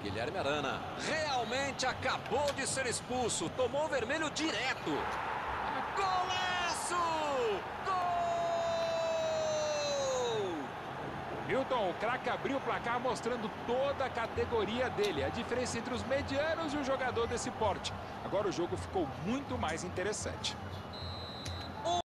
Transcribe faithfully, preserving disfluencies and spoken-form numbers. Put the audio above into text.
Guilherme Arana realmente acabou de ser expulso. Tomou o vermelho direto. Golaço! Gol! Milton, o craque abriu o placar mostrando toda a categoria dele. A diferença entre os medianos e um jogador desse porte. Agora o jogo ficou muito mais interessante.